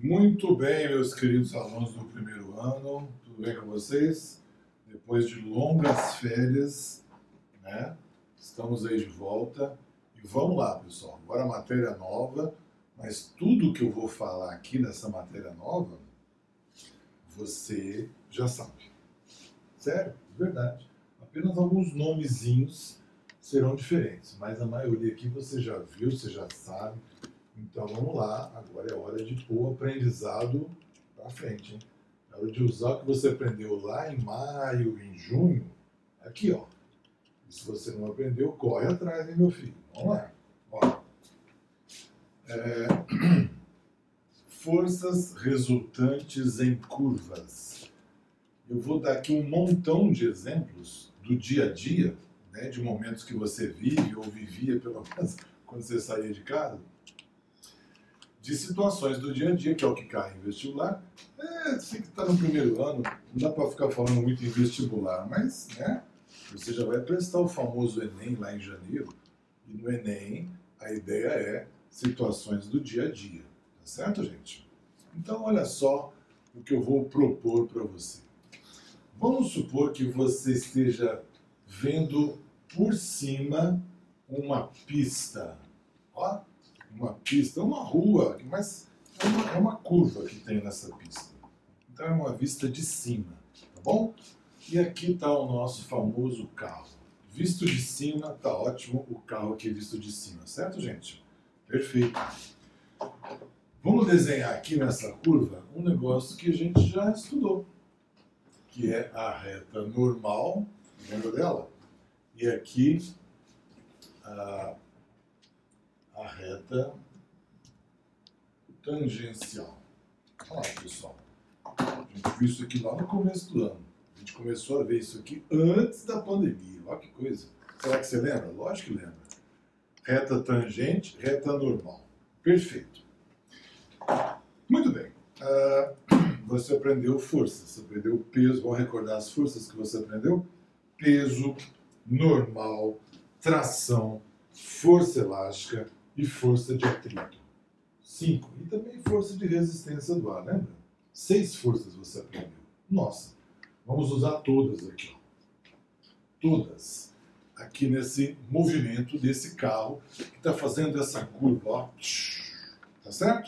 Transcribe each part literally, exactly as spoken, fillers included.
Muito bem, meus queridos alunos do primeiro ano, tudo bem com vocês? Depois de longas férias, né? Estamos aí de volta e vamos lá, pessoal. Agora matéria nova, mas tudo que eu vou falar aqui nessa matéria nova, você já sabe. Sério, verdade. Apenas alguns nomezinhos serão diferentes, mas a maioria aqui você já viu, você já sabe. Então vamos lá, agora é hora de pôr o aprendizado para frente, hein? É hora de usar o que você aprendeu lá em maio, em junho, aqui ó. E se você não aprendeu, corre atrás, hein, meu filho? Vamos lá. Ó. É... Forças resultantes em curvas. Eu vou dar aqui um montão de exemplos do dia a dia, né, de momentos que você vive ou vivia, pelo menos, quando você saía de casa, de situações do dia a dia, que é o que cai em vestibular. É, você que está no primeiro ano, não dá para ficar falando muito em vestibular, mas, né, você já vai prestar o famoso Enem lá em janeiro, e no Enem a ideia é situações do dia a dia, tá certo, gente? Então, olha só o que eu vou propor para você. Vamos supor que você esteja vendo por cima uma pista, ó, uma pista, uma rua, mas é uma, é uma curva que tem nessa pista. Então é uma vista de cima, tá bom? E aqui está o nosso famoso carro. Visto de cima, tá ótimo o carro aqui visto de cima, certo, gente? Perfeito. Vamos desenhar aqui nessa curva um negócio que a gente já estudou, que é a reta normal, lembra dela? E aqui a a reta tangencial. Olha lá, pessoal. A gente viu isso aqui lá no começo do ano. A gente começou a ver isso aqui antes da pandemia. Olha que coisa. Será que você lembra? Lógico que lembra. Reta tangente, reta normal. Perfeito. Muito bem. Uh, você aprendeu força, você aprendeu peso. Vamos recordar as forças que você aprendeu? Peso, normal, tração, força elástica e força de atrito. Cinco. E também força de resistência do ar, lembra? Seis forças você aprendeu. Nossa, vamos usar todas aqui. Ó. Todas. Aqui nesse movimento desse carro que está fazendo essa curva. Ó. Tá certo?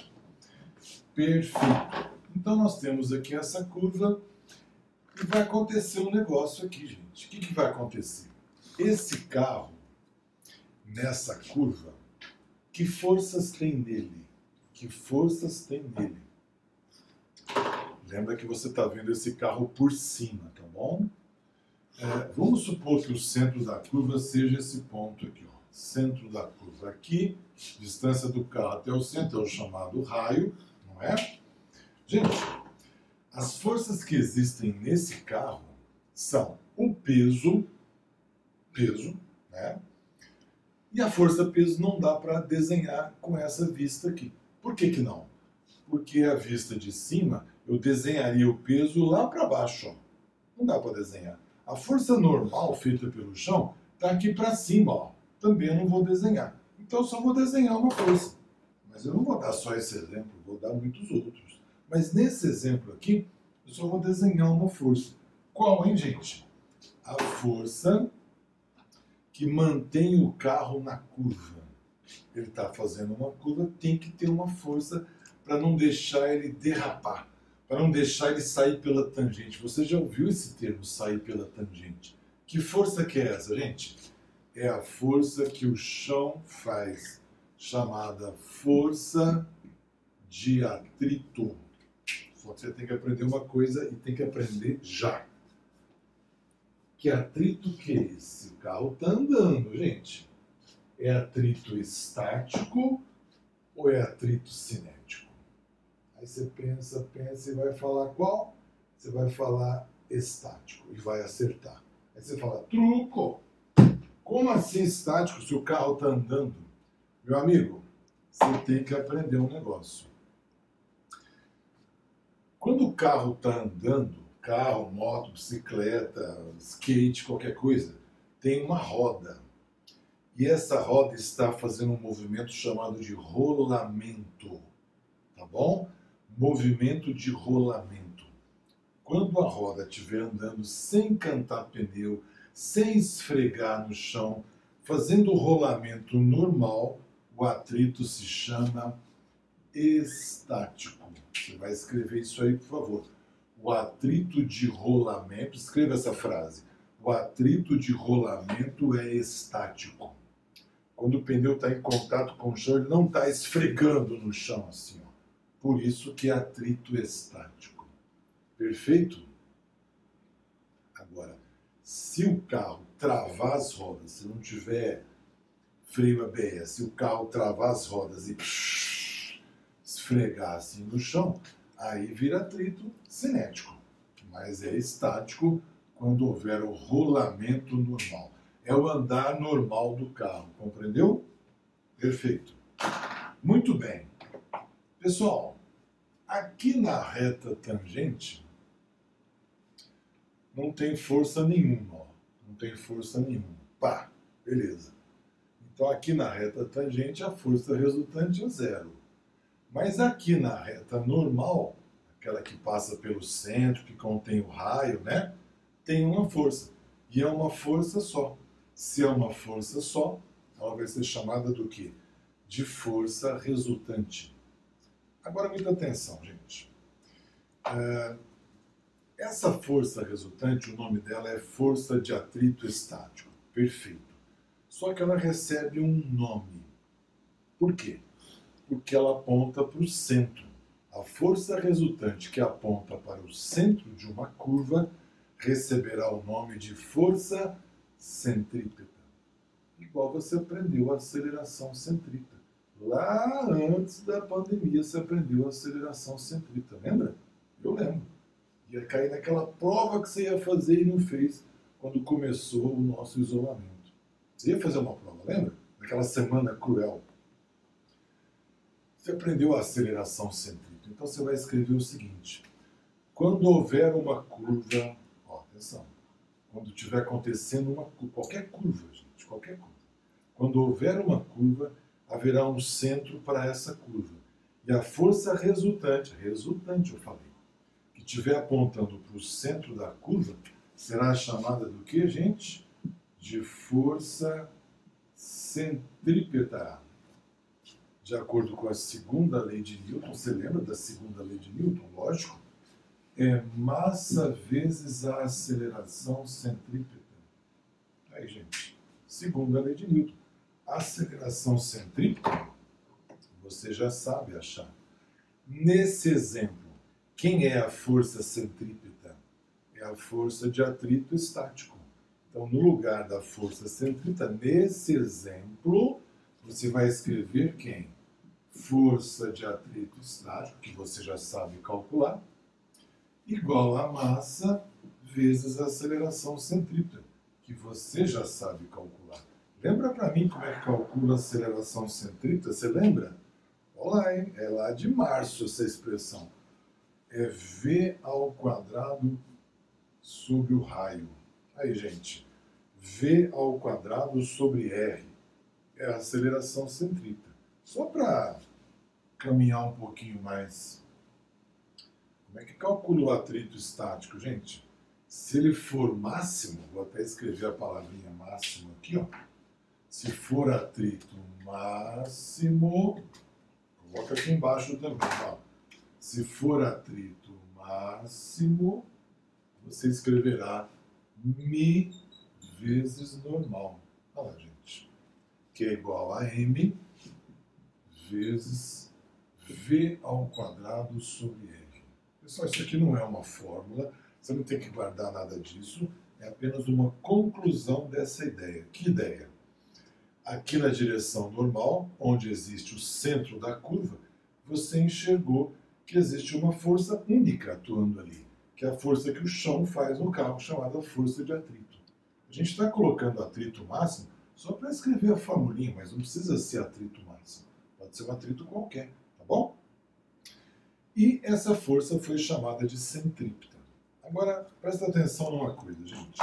Perfeito. Então nós temos aqui essa curva e vai acontecer um negócio aqui, gente. O que, que vai acontecer? Esse carro, nessa curva, que forças tem nele? Que forças tem nele? Lembra que você está vendo esse carro por cima, tá bom? É, vamos supor que o centro da curva seja esse ponto aqui, ó. Centro da curva aqui, distância do carro até o centro é o chamado raio, não é? Gente, as forças que existem nesse carro são o peso, peso, né? E a força-peso não dá para desenhar com essa vista aqui. Por que que não? Porque a vista de cima, eu desenharia o peso lá para baixo. Ó. Não dá para desenhar. A força normal feita pelo chão está aqui para cima. Ó. Também eu não vou desenhar. Então eu só vou desenhar uma força. Mas eu não vou dar só esse exemplo, vou dar muitos outros. Mas nesse exemplo aqui, eu só vou desenhar uma força. Qual, hein, gente? A força que mantém o carro na curva. Ele está fazendo uma curva, tem que ter uma força para não deixar ele derrapar, para não deixar ele sair pela tangente. Você já ouviu esse termo, sair pela tangente? Que força que é essa, gente? É a força que o chão faz, chamada força de atrito. Só que você tem que aprender uma coisa e tem que aprender já. Que atrito que é esse? O carro está andando, gente. É atrito estático ou é atrito cinético? Aí você pensa, pensa e vai falar qual? Você vai falar estático e vai acertar. Aí você fala, truco! Como assim estático se o carro está andando? Meu amigo, você tem que aprender um negócio. Quando o carro está andando, carro, moto, bicicleta, skate, qualquer coisa, tem uma roda. E essa roda está fazendo um movimento chamado de rolamento, tá bom? movimento de rolamento. Quando a roda estiver andando sem cantar pneu, sem esfregar no chão, fazendo o rolamento normal, o atrito se chama estático. Você vai escrever isso aí, por favor. O atrito de rolamento, escreva essa frase. O atrito de rolamento é estático. Quando o pneu está em contato com o chão, ele não está esfregando no chão assim, ó. Por isso que é atrito estático. Perfeito? Agora, se o carro travar as rodas, se não tiver freio A B S, se o carro travar as rodas e esfregar assim no chão, aí vira atrito cinético. Mas é estático quando houver o rolamento normal. É o andar normal do carro, compreendeu? Perfeito. Muito bem. Pessoal, aqui na reta tangente, não tem força nenhuma, ó. Não tem força nenhuma. Pá, beleza. Então aqui na reta tangente a força resultante é zero. Mas aqui na reta normal, aquela que passa pelo centro, que contém o raio, né? Tem uma força. E é uma força só. Se é uma força só, ela vai ser chamada do quê? De força resultante. Agora, muita atenção, gente. É, essa força resultante, o nome dela é força de atrito estático. Perfeito. Só que ela recebe um nome. Por quê? Porque ela aponta para o centro. A força resultante que aponta para o centro de uma curva receberá o nome de força centrípeta. Igual você aprendeu a aceleração centrípeta. Lá antes da pandemia você aprendeu a aceleração centrípeta, lembra? Eu lembro. Ia cair naquela prova que você ia fazer e não fez quando começou o nosso isolamento. Você ia fazer uma prova, lembra? Naquela semana cruel. Você aprendeu a aceleração centrípeta. Então você vai escrever o seguinte. Quando houver uma curva, ó, atenção, quando estiver acontecendo uma qualquer curva, gente, qualquer curva. Quando houver uma curva, haverá um centro para essa curva. E a força resultante, resultante eu falei, que estiver apontando para o centro da curva, será chamada do que, gente? De força centrípeta. De acordo com a segunda lei de Newton, você lembra da segunda lei de Newton? Lógico. É massa vezes a aceleração centrípeta. Aí, gente, segunda lei de Newton. A aceleração centrípeta, você já sabe achar. Nesse exemplo, quem é a força centrípeta? É a força de atrito estático. Então, no lugar da força centrípeta, nesse exemplo, você vai escrever quem? Força de atrito estático, que você já sabe calcular, igual a massa vezes a aceleração centrípeta, que você já sabe calcular. Lembra para mim como é que calcula a aceleração centrípeta? Você lembra? Olha lá, hein? É lá de março essa expressão. É V ao quadrado sobre o raio. Aí, gente, V ao quadrado sobre R é a aceleração centrípeta. Só para caminhar um pouquinho mais. Como é que calcula o atrito estático, gente? Se ele for máximo, vou até escrever a palavrinha máximo aqui, ó. Se for atrito máximo, coloca aqui embaixo também, ó. Se for atrito máximo, você escreverá mi vezes normal. Olha lá, gente. Que é igual a m vezes v ao quadrado sobre r. Pessoal, isso aqui não é uma fórmula, você não tem que guardar nada disso, é apenas uma conclusão dessa ideia. Que ideia? Aqui na direção normal, onde existe o centro da curva, você enxergou que existe uma força única atuando ali, que é a força que o chão faz no carro, chamada força de atrito. A gente está colocando atrito máximo só para escrever a formulinha, mas não precisa ser atrito máximo. Pode ser um atrito qualquer, tá bom? E essa força foi chamada de centrípeta. Agora, presta atenção numa coisa, gente.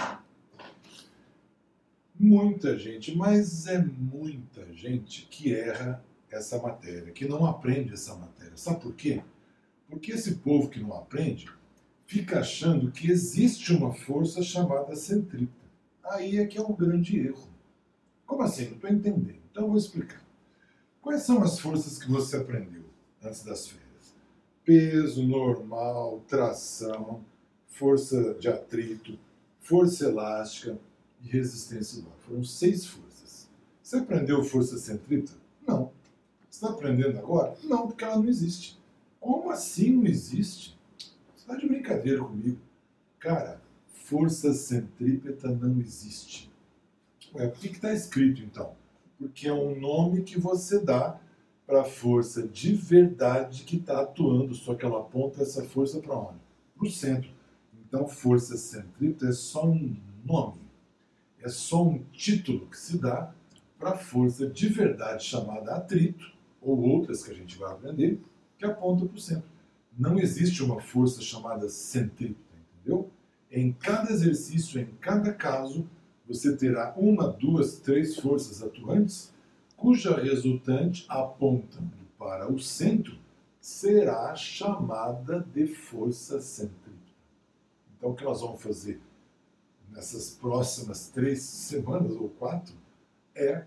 Muita gente, mas é muita gente que erra essa matéria, que não aprende essa matéria. Sabe por quê? Porque esse povo que não aprende fica achando que existe uma força chamada centrípeta. Aí é que é um grande erro. Como assim? Não estou entendendo. Então eu vou explicar. Quais são as forças que você aprendeu antes das férias? Peso, normal, tração, força de atrito, força elástica e resistência do ar. Foram seis forças. Você aprendeu força centrípeta? Não. Você está aprendendo agora? Não, porque ela não existe. Como assim não existe? Você está de brincadeira comigo. Cara, força centrípeta não existe. Ué, por que está escrito então? Porque é um nome que você dá para a força de verdade que está atuando, só que ela aponta essa força para onde? Para o centro. Então, força centrípeta é só um nome, é só um título que se dá para a força de verdade chamada atrito, ou outras que a gente vai aprender, que aponta para o centro. Não existe uma força chamada centrípeta, entendeu? Em cada exercício, em cada caso, você terá uma, duas, três forças atuantes, cuja resultante apontando para o centro será chamada de força centrípeta. Então, o que nós vamos fazer nessas próximas três semanas ou quatro é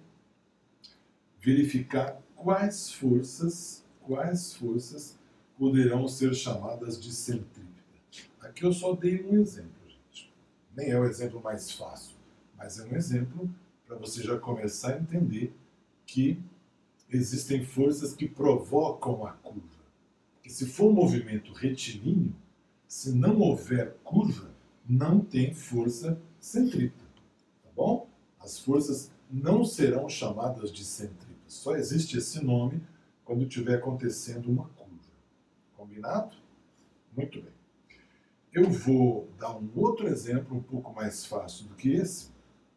verificar quais forças, quais forças poderão ser chamadas de centrípeta. Aqui eu só dei um exemplo, gente. Nem é o exemplo mais fácil, mas é um exemplo para você já começar a entender que existem forças que provocam a curva. E se for um movimento retilíneo, se não houver curva, não tem força centrípeta. Tá bom? As forças não serão chamadas de centrípetas. Só existe esse nome quando estiver acontecendo uma curva. Combinado? Muito bem. Eu vou dar um outro exemplo um pouco mais fácil do que esse.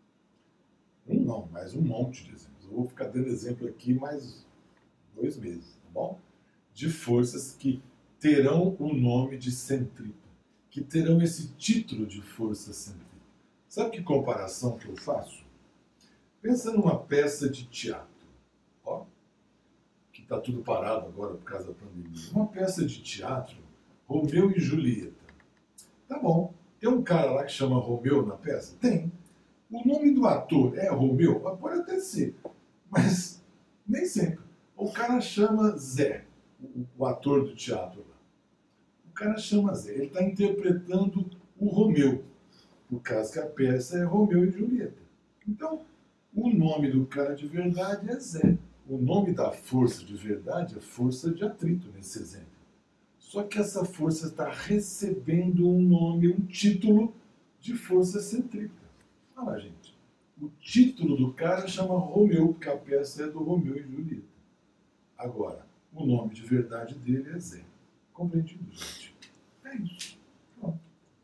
Um não, mas um monte de exemplos. Eu vou ficar dando exemplo aqui mais dois meses, tá bom? De forças que terão o nome de centrípeta, que terão esse título de força centrípeta. Sabe que comparação que eu faço? Pensa numa peça de teatro, ó, que está tudo parado agora por causa da pandemia. Uma peça de teatro, Romeu e Julieta. Tá bom, tem um cara lá que chama Romeu na peça? Tem. O nome do ator é Romeu? Pode até ser, mas nem sempre. O cara chama Zé, o, o ator do teatro lá. O cara chama Zé, ele está interpretando o Romeu, por causa que a peça é Romeu e Julieta. Então, o nome do cara de verdade é Zé. O nome da força de verdade é força de atrito, nesse exemplo. Só que essa força está recebendo um nome, um título de força centrípeta. Olha lá, gente. O título do cara chama Romeu, porque a peça é do Romeu e Julieta. Agora, o nome de verdade dele é Zé. Compreendido, gente? É isso. Pronto.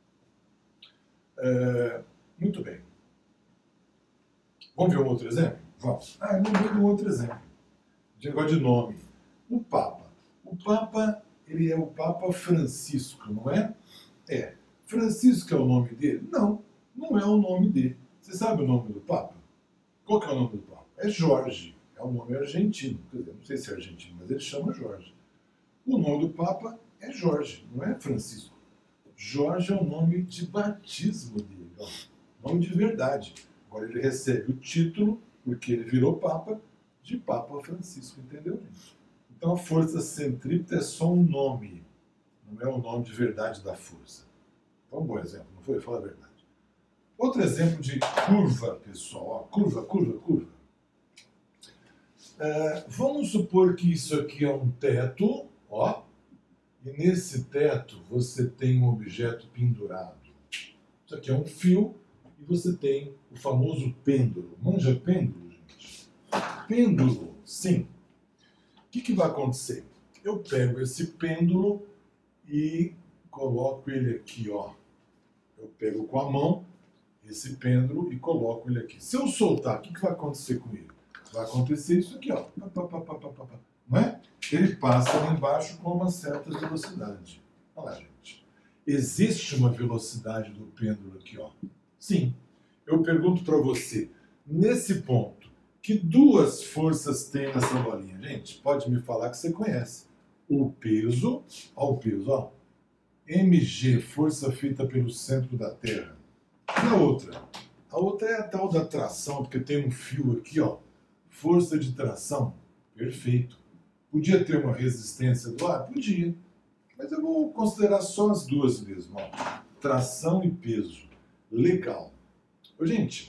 É, muito bem. Vamos ver um outro exemplo? Vamos. Ah, eu lembrei de um outro exemplo. De negócio de nome. O Papa. O Papa, ele é o Papa Francisco, não é? É. Francisco é o nome dele? Não, não é o nome dele. Você sabe o nome do Papa? Qual que é o nome do Papa? É Jorge. É um nome argentino. Quer dizer, não sei se é argentino, mas ele chama Jorge. O nome do Papa é Jorge, não é Francisco. Jorge é o nome de batismo dele, ó, nome de verdade. Agora ele recebe o título, porque ele virou Papa, de Papa Francisco, entendeu, gente? Então a força centrípeta é só um nome, não é o nome de verdade da força. Foi um bom exemplo, não foi? Fala a verdade. Outro exemplo de curva, pessoal. Ó, curva, curva, curva. É, vamos supor que isso aqui é um teto, ó, e nesse teto você tem um objeto pendurado. Isso aqui é um fio e você tem o famoso pêndulo. Manja pêndulo, gente? Pêndulo, sim. O que, que vai acontecer? Eu pego esse pêndulo e coloco ele aqui, ó. Eu pego com a mão esse pêndulo e coloco ele aqui. Se eu soltar, o que, que vai acontecer com ele? Vai acontecer isso aqui, ó. Não é? Ele passa lá embaixo com uma certa velocidade. Olha lá, gente. Existe uma velocidade do pêndulo aqui, ó. Sim. Eu pergunto para você, nesse ponto, que duas forças tem nessa bolinha? Gente, pode me falar que você conhece. o peso, ó o peso, ó, mg, força feita pelo centro da Terra. E a outra? A outra é a tal da tração, porque tem um fio aqui, ó, força de tração, perfeito. Podia ter uma resistência do ar? Podia, mas eu vou considerar só as duas mesmo, ó, tração e peso. Legal. Ô, gente,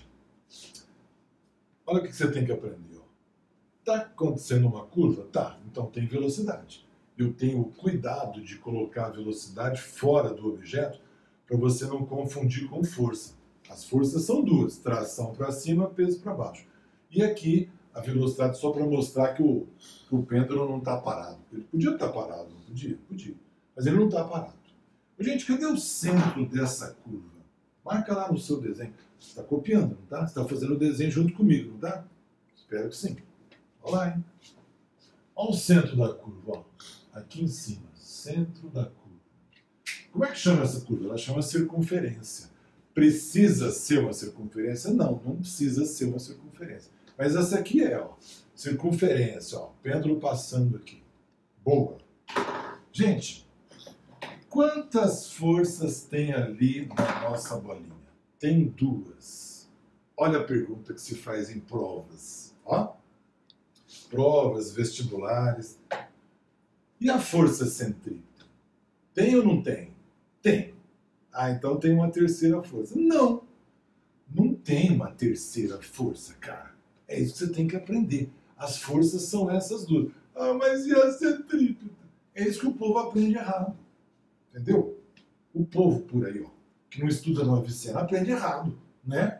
olha o que você tem que aprender, ó. Tá acontecendo uma curva? Tá, então tem velocidade. Eu tenho o cuidado de colocar a velocidade fora do objeto para você não confundir com força. As forças são duas, tração para cima, peso para baixo. E aqui a velocidade só para mostrar que o, que o pêndulo não está parado. Ele podia estar parado, não podia? Podia. Mas ele não está parado. Gente, cadê o centro dessa curva? Marca lá no seu desenho. Você está copiando, não está? Você está fazendo o desenho junto comigo, não está? Espero que sim. Olha lá, hein? Olha o centro da curva, ó. Aqui em cima, centro da curva. Como é que chama essa curva? Ela chama circunferência. Precisa ser uma circunferência? Não, não precisa ser uma circunferência. Mas essa aqui é, ó, circunferência, ó, pêndulo passando aqui. Boa. Gente, quantas forças tem ali na nossa bolinha? Tem duas. Olha a pergunta que se faz em provas, ó. Provas, vestibulares. E a força centrípeta? Tem ou não tem? Tem. Ah, então tem uma terceira força. Não. Não tem uma terceira força, cara. É isso que você tem que aprender. As forças são essas duas. Ah, mas e a centrípeta? É isso que o povo aprende errado. Entendeu? O povo por aí, ó, que não estuda no Avicena, aprende errado, né?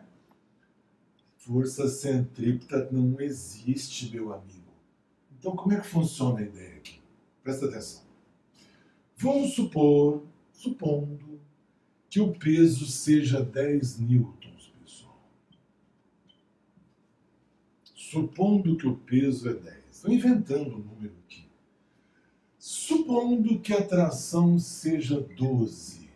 Força centrípeta não existe, meu amigo. Então, como é que funciona a ideia aqui? Presta atenção. Vamos supor, supondo, que o peso seja dez newtons, pessoal. Supondo que o peso é dez. Estou inventando um número aqui. Supondo que a tração seja doze.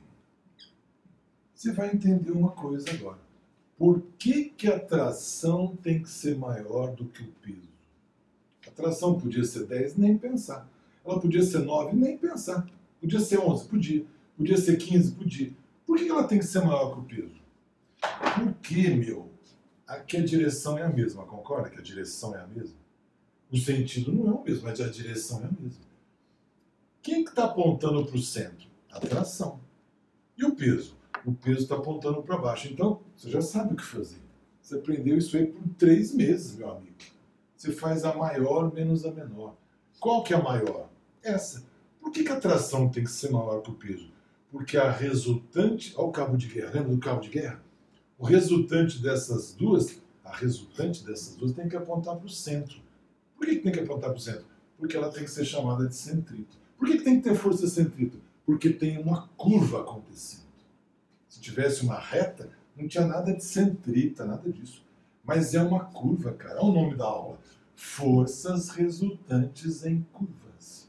Você vai entender uma coisa agora. Por que que a tração tem que ser maior do que o peso? A tração podia ser dez, nem pensar. Ela podia ser nove, nem pensar. Podia ser onze, podia. Podia ser quinze, podia. Por que ela tem que ser maior que o peso? Porque, meu, aqui a direção é a mesma, concorda que a direção é a mesma? O sentido não é o mesmo, mas a direção é a mesma. Quem que está apontando para o centro? A tração. E o peso? O peso está apontando para baixo. Então, você já sabe o que fazer. Você aprendeu isso aí por três meses, meu amigo. Você faz a maior menos a menor. Qual que é a maior? Essa. Por que que a tração tem que ser maior que o peso? Porque a resultante... Olha o cabo de guerra. Lembra do cabo de guerra? O resultante dessas duas, a resultante dessas duas tem que apontar para o centro. Por que que tem que apontar para o centro? Porque ela tem que ser chamada de centrípeta. Por que que tem que ter força centrípeta? Porque tem uma curva acontecendo. Se tivesse uma reta, não tinha nada de centrípeta, nada disso. Mas é uma curva, cara. Olha o nome da aula. Forças resultantes em curvas.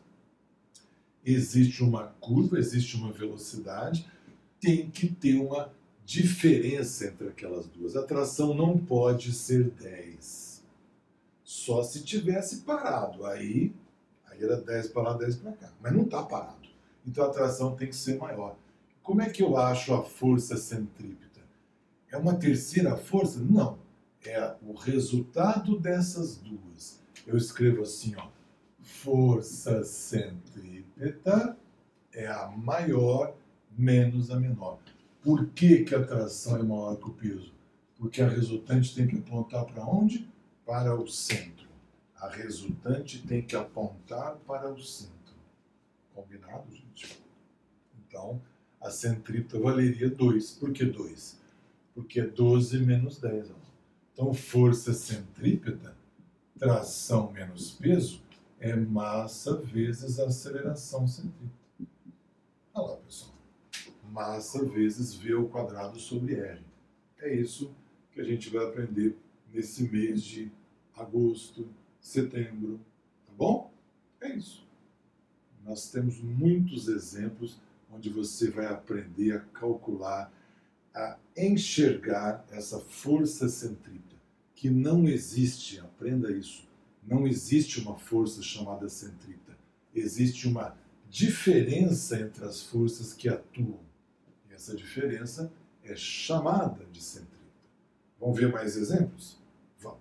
Existe uma curva, existe uma velocidade, tem que ter uma diferença entre aquelas duas. A tração não pode ser dez. Só se tivesse parado. Aí, aí era dez para lá, dez para cá. Mas não está parado. Então a tração tem que ser maior. Como é que eu acho a força centrípeta? É uma terceira força? Não. É o resultado dessas duas. Eu escrevo assim, ó. Força centrípeta é a maior menos a menor. Por que que a tração é maior que o peso? Porque a resultante tem que apontar para onde? Para o centro. A resultante tem que apontar para o centro. Combinado, gente? Então, a centrípeta valeria dois. Por que dois? Porque é doze menos dez. Ó. Então, força centrípeta, tração menos peso, é massa vezes aceleração centrípeta. Olha lá, pessoal. Massa vezes V ao quadrado sobre R. É isso que a gente vai aprender nesse mês de agosto, setembro. Tá bom? É isso. Nós temos muitos exemplos onde você vai aprender a calcular, a enxergar essa força centrípeta, que não existe, aprenda isso, não existe uma força chamada centrípeta. existe uma diferença entre as forças que atuam. E essa diferença é chamada de centrípeta. Vamos ver mais exemplos? Vamos.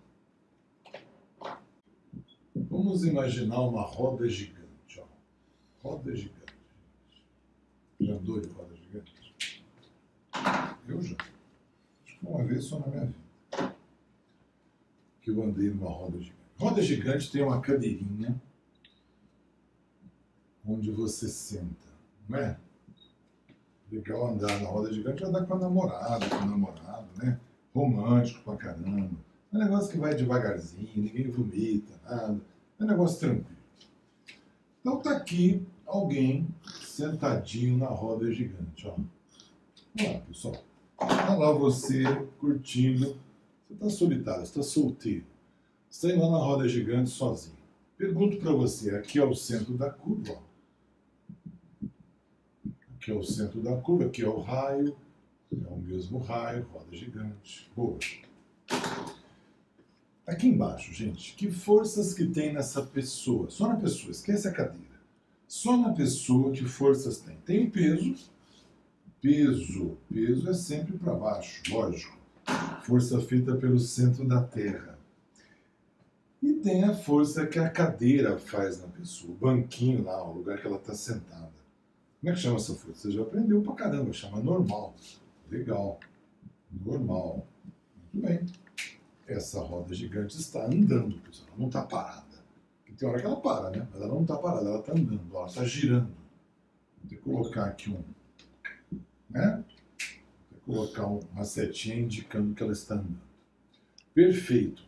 Vamos imaginar uma roda gigante. Ó. Roda gigante. Já andou de roda gigante? Eu já. Acho que uma vez só na minha vida que eu andei numa roda gigante. Roda gigante tem uma cadeirinha onde você senta, não é? Legal andar na roda gigante, andar com a namorada, com o namorado, né? Romântico pra caramba. É um negócio que vai devagarzinho, ninguém vomita, nada. É um negócio tranquilo. Então tá aqui alguém sentadinho na roda gigante, ó. Olha lá, pessoal. Olha lá você curtindo. Você tá solitário, você tá solteiro. Você está indo lá na roda gigante sozinho. Pergunto para você, aqui é o centro da curva, ó. Aqui é o centro da curva, aqui é o raio, é o mesmo raio, roda gigante. Boa. Aqui embaixo, gente, que forças que tem nessa pessoa? Só na pessoa, esquece a cadeira. Só na pessoa que forças tem? Tem o peso. Peso. Peso é sempre para baixo, lógico. Força feita pelo centro da Terra. E tem a força que a cadeira faz na pessoa, o banquinho lá, o lugar que ela está sentada. Como é que chama essa força? Você já aprendeu pra caramba, chama normal. Legal. Normal. Muito bem. Essa roda gigante está andando, pessoal. Ela não está parada. Porque tem hora que ela para, né? Mas ela não está parada, ela está andando, ela está girando. Vou ter que colocar aqui um. Né? Vou ter que colocar uma setinha indicando que ela está andando. Perfeito.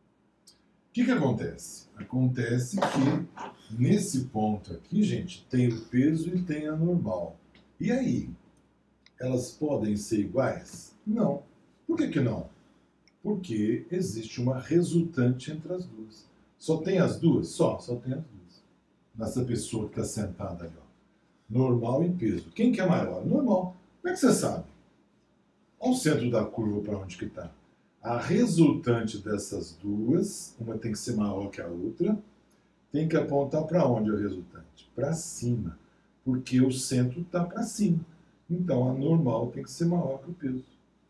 O que que acontece? Acontece que nesse ponto aqui, gente, tem o peso e tem a normal. E aí? Elas podem ser iguais? Não. Por que que não? Porque existe uma resultante entre as duas. Só tem as duas? Só, só tem as duas. Nessa pessoa que está sentada ali, ó. Normal e peso. Quem que é maior? Normal. Como é que você sabe? Olha o centro da curva para onde que está. A resultante dessas duas, uma tem que ser maior que a outra, tem que apontar para onde a resultante? Para cima, porque o centro está para cima. Então, a normal tem que ser maior que o peso.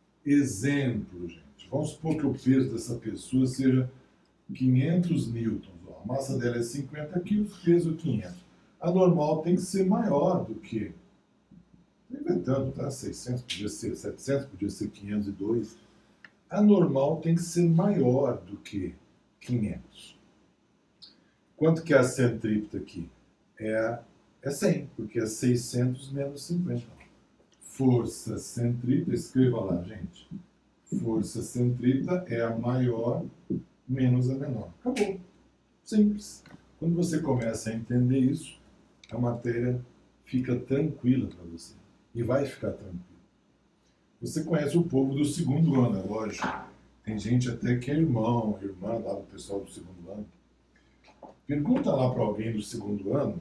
Exemplo, gente. Vamos supor que o peso dessa pessoa seja quinhentos newtons. Ó. A massa dela é cinquenta quilos, peso quinhentos. A normal tem que ser maior do que... Estou inventando, tá? seiscentos, podia ser setecentos, podia ser quinhentos e dois. A normal tem que ser maior do que quinhentos. Quanto que é a centrípeta aqui? É, é cem, porque é seiscentos menos cinquenta. Força centrípeta, escreva lá, gente. Força centrípeta é a maior menos a menor. Acabou. Simples. Quando você começa a entender isso, a matéria fica tranquila para você. E vai ficar tranquila. Você conhece o povo do segundo ano, é lógico. Tem gente até que é irmão, irmã lá do pessoal do segundo ano. Pergunta lá para alguém do segundo ano,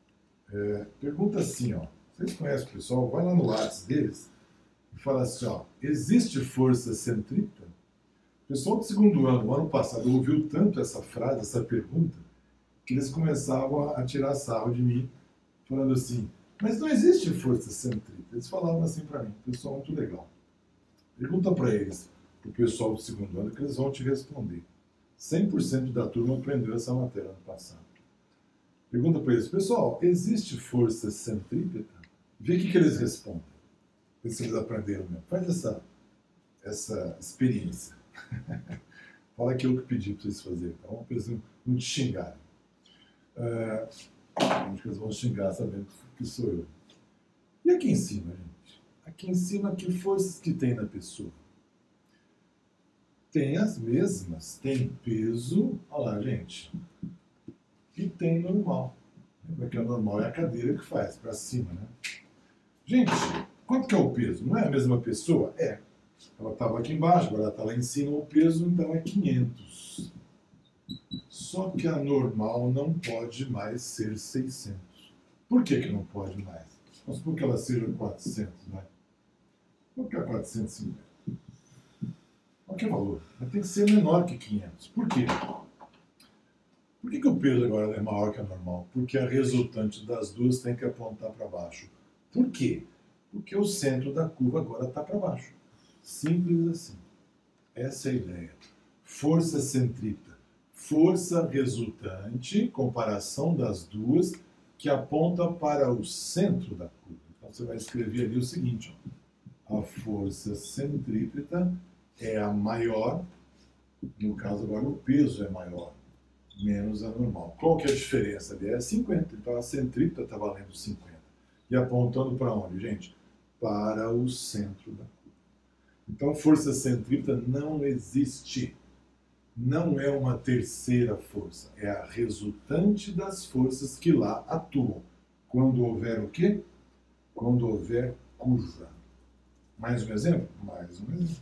é, pergunta assim, ó. Vocês conhecem o pessoal? Vai lá no WhatsApp deles e fala assim, ó. Existe força centrípeta? O pessoal do segundo ano, o ano passado, ouviu tanto essa frase, essa pergunta, que eles começavam a tirar sarro de mim, falando assim, mas não existe força centrípeta. Eles falavam assim para mim, pessoal muito legal. Pergunta para eles, o pessoal do segundo ano, que eles vão te responder. cem por cento da turma aprendeu essa matéria ano passado. Pergunta para eles, pessoal, existe força centrípeta? Vê o que, que eles respondem. Vê se eles aprenderam mesmo. Faz essa, essa experiência. Fala aquilo que eu pedi para vocês fazerem, tá bom? Para eles não, não te xingarem. Uh, acho que eles vão xingar sabendo que sou eu. E aqui em cima, gente? Aqui em cima, que forças que tem na pessoa? Tem as mesmas. Tem peso, olha lá, gente. E tem normal. Lembra que o normal é a cadeira que faz, para cima, né? Gente, quanto que é o peso? Não é a mesma pessoa? É. Ela estava aqui embaixo, agora ela está lá em cima, o peso então é quinhentos. Só que a normal não pode mais ser seiscentos. Por que que não pode mais? Vamos supor que ela seja quatrocentos, né? Por que é quatrocentos e cinquenta? Qual que é o valor? Ela tem que ser menor que quinhentos. Por quê? Por que, que o peso agora é maior que a normal? Porque a resultante das duas tem que apontar para baixo. Por quê? Porque o centro da curva agora está para baixo. Simples assim. Essa é a ideia. Força centrípeta. Força resultante, comparação das duas, que aponta para o centro da curva. Então você vai escrever ali o seguinte, ó. A força centrípeta é a maior, no caso agora o peso é maior, menos a normal. Qual que é a diferença ali? É cinquenta. Então a centrípeta está valendo cinquenta. E apontando para onde, gente? Para o centro da curva. Então força centrípeta não existe. Não é uma terceira força. É a resultante das forças que lá atuam. Quando houver o quê? Quando houver curva. Mais um exemplo? Mais um exemplo.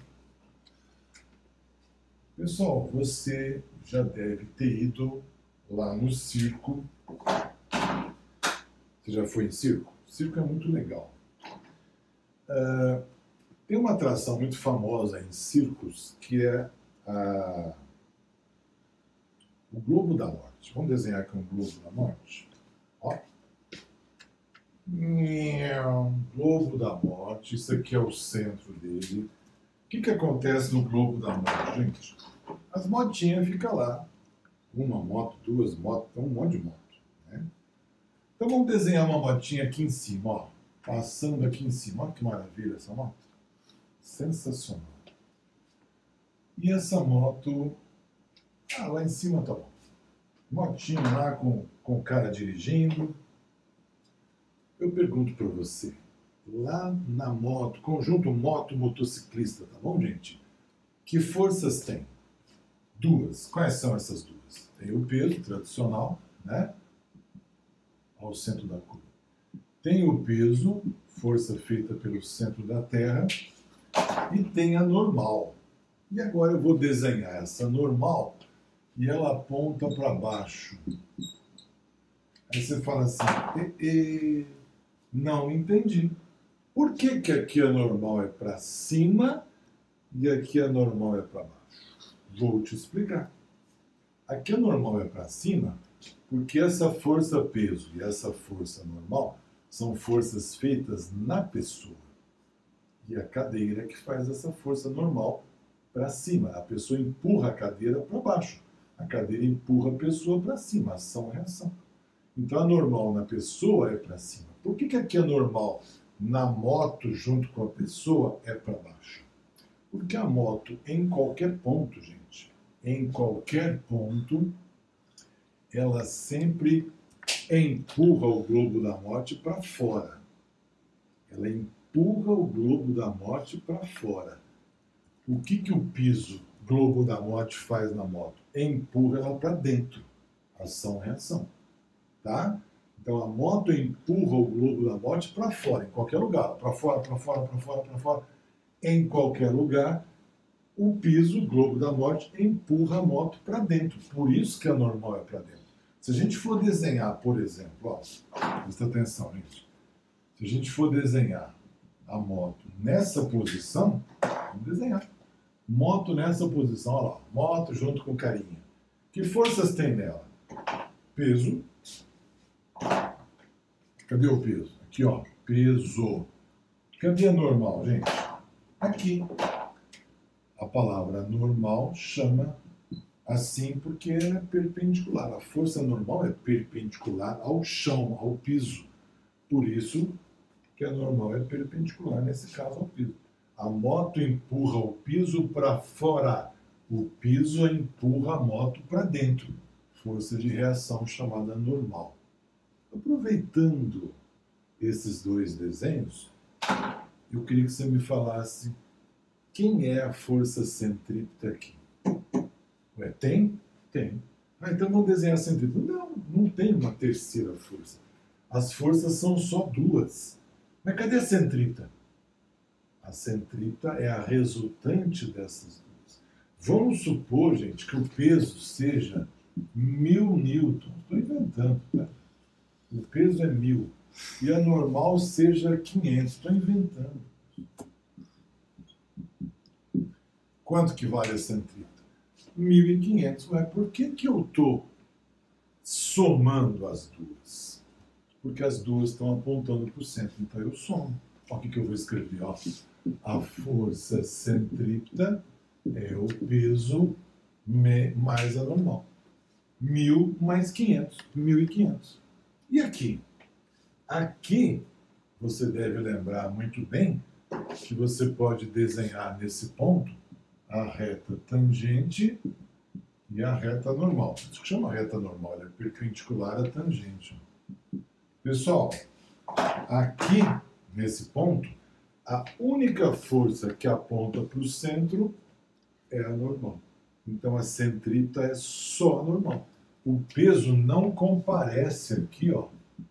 Pessoal, você já deve ter ido lá no circo. Você já foi em circo? O circo é muito legal. Uh, tem uma atração muito famosa em circos que é a, o Globo da Morte. Vamos desenhar aqui um Globo da Morte? Ó. Globo da Morte, isso aqui é o centro dele. O que, que acontece no Globo da Morte, gente? As motinhas ficam lá. Uma moto, duas motos, tem um monte de moto. Né? Então vamos desenhar uma motinha aqui em cima, ó. Passando aqui em cima. Olha que maravilha essa moto. Sensacional. E essa moto... Ah, lá em cima tá bom. Motinha lá com, com o cara dirigindo. Eu pergunto para você, lá na moto, conjunto moto-motociclista, tá bom, gente? Que forças tem? Duas. Quais são essas duas? Tem o peso tradicional, né? Ao centro da curva. Tem o peso, força feita pelo centro da Terra, e tem a normal. E agora eu vou desenhar essa normal e ela aponta para baixo. Aí você fala assim, e, e, não entendi. Por que, que aqui a normal é para cima e aqui a normal é para baixo? Vou te explicar. Aqui a normal é para cima porque essa força peso e essa força normal são forças feitas na pessoa. E a cadeira é que faz essa força normal para cima. A pessoa empurra a cadeira para baixo. A cadeira empurra a pessoa para cima. Ação e reação. Então a normal na pessoa é para cima. Por que, que aqui a normal na moto junto com a pessoa é para baixo? Porque a moto em qualquer ponto, gente, em qualquer ponto, ela sempre empurra o globo da morte para fora. Ela empurra o globo da morte para fora. O que, que o piso, globo da morte, faz na moto? Empurra ela para dentro. Ação-reação. Tá? Então a moto empurra o globo da morte para fora, em qualquer lugar. Para fora, para fora, para fora, para fora. Em qualquer lugar, o piso, o globo da morte, empurra a moto para dentro. Por isso que a normal é para dentro. Se a gente for desenhar, por exemplo, ó, presta atenção, gente. Se a gente for desenhar a moto nessa posição, vamos desenhar. Moto nessa posição, olha lá. Moto junto com carinha. Que forças tem nela? Peso. Cadê o peso? Aqui, ó. Peso. Cadê a normal, gente? Aqui. A palavra normal chama assim porque ela é perpendicular. A força normal é perpendicular ao chão, ao piso. Por isso que a normal é perpendicular, nesse caso, ao piso. A moto empurra o piso para fora. O piso empurra a moto para dentro. Força de reação chamada normal. Aproveitando esses dois desenhos, eu queria que você me falasse quem é a força centrípeta aqui. Ué, tem? Tem. Ah, então vamos desenhar a centrípeta. Não, não tem uma terceira força. As forças são só duas. Mas cadê a centrípeta? A centrípeta é a resultante dessas duas. Vamos supor, gente, que o peso seja mil newtons. Estou inventando, tá? O peso é mil. E a normal seja quinhentos. Estou inventando. Quanto que vale a centrípeta? mil e quinhentos. Ué, por que que eu estou somando as duas. Porque as duas estão apontando para o centro, então eu somo. Olha o que, que eu vou escrever. Ó. A força centrípeta é o peso mais a normal. mil mais quinhentos. mil e quinhentos. E aqui? Aqui, você deve lembrar muito bem que você pode desenhar nesse ponto a reta tangente e a reta normal. Isso que chama reta normal, ela é perpendicular à tangente. Pessoal, aqui, nesse ponto, a única força que aponta para o centro é a normal. Então, a centrípeta é só a normal. O peso não comparece aqui, ó,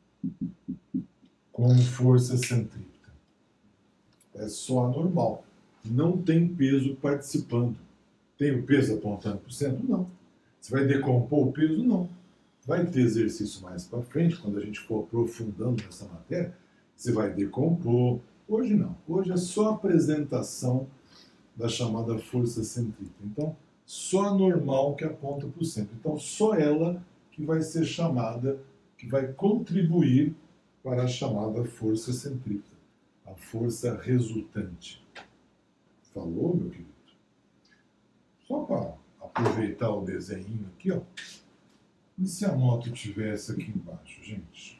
com força centrípeta. É só a normal. Não tem peso participando. Tem o peso apontando para o centro? Não. Você vai decompor o peso? Não. Vai ter exercício mais para frente, quando a gente for aprofundando nessa matéria, você vai decompor. Hoje não. Hoje é só a apresentação da chamada força centrípeta. Então, só a normal que aponta para o centro. Então, só ela que vai ser chamada, que vai contribuir para a chamada força centrípeta, a força resultante. Falou, meu querido? Só para aproveitar o desenho aqui, ó. E se a moto tivesse aqui embaixo, gente?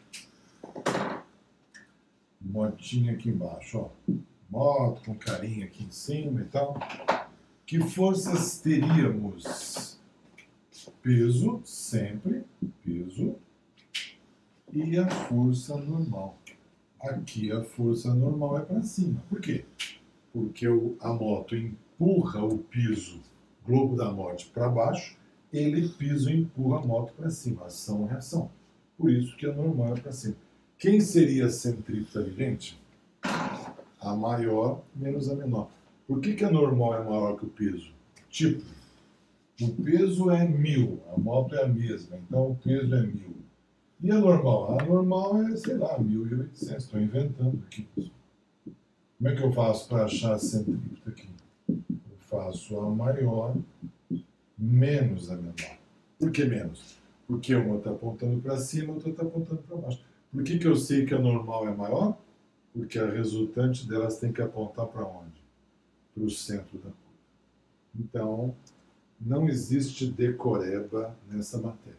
Motinha aqui embaixo, ó. Moto com carinha aqui em cima e tal. Que forças teríamos? Peso, sempre, peso, e a força normal. Aqui a força normal é para cima. Por quê? Porque o, a moto empurra o piso, globo da morte, para baixo, ele piso e empurra a moto para cima. Ação e reação. Por isso que a normal é para cima. Quem seria a centrípeta ali, gente? A maior menos a menor. Por que, que a normal é maior que o peso? Tipo, o peso é mil, a moto é a mesma, então o peso é mil. E a normal? A normal é, sei lá, mil e oitocentos. Estou inventando aqui. Como é que eu faço para achar a centrípeta aqui? Eu faço a maior menos a menor. Por que menos? Porque uma está apontando para cima, a outra está apontando para baixo. Por que, que eu sei que a normal é maior? Porque a resultante delas tem que apontar para onde? Para o centro da curva. Então, não existe decoreba nessa matéria.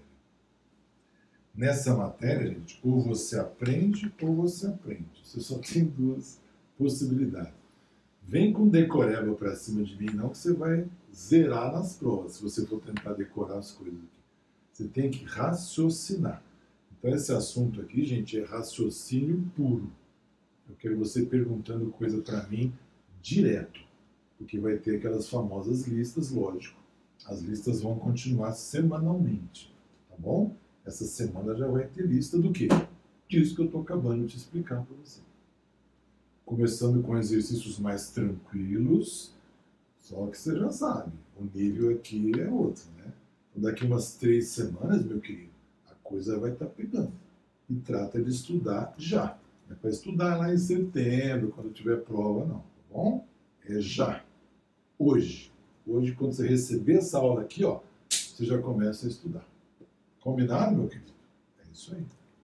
Nessa matéria, gente, ou você aprende ou você aprende. Você só tem duas possibilidades. Vem com decoreba para cima de mim, não, que você vai zerar nas provas, se você for tentar decorar as coisas aqui. Você tem que raciocinar. Então, esse assunto aqui, gente, é raciocínio puro. Eu quero você perguntando coisa para mim direto, porque vai ter aquelas famosas listas, lógico. As listas vão continuar semanalmente, tá bom? Essa semana já vai ter lista do quê? Disso que eu estou acabando de te explicar para você. Começando com exercícios mais tranquilos, só que você já sabe, o nível aqui é outro, né? Então, daqui umas três semanas, meu querido, a coisa vai estar pegando. E trata de estudar já. Não é para estudar lá em setembro, quando tiver prova, não, tá bom? É já. Hoje. Hoje, quando você receber essa aula aqui, ó, você já começa a estudar. Combinado, meu querido? É isso aí.